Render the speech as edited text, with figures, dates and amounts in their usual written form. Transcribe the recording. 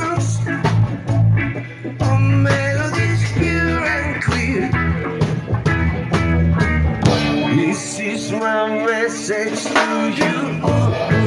songs, all melodies pure and clear. This is my message to you.